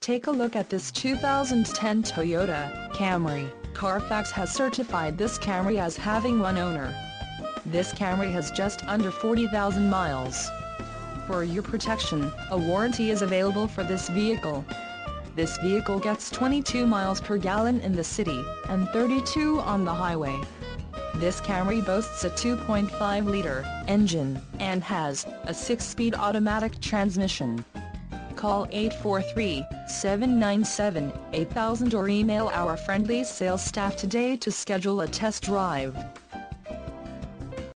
Take a look at this 2010 Toyota Camry. Carfax has certified this Camry as having one owner. This Camry has just under 40,000 miles. For your protection, a warranty is available for this vehicle. This vehicle gets 22 miles per gallon in the city, and 32 on the highway. This Camry boasts a 2.5-liter engine, and has a 6-speed automatic transmission. Call 843-797-8000 or email our friendly sales staff today to schedule a test drive.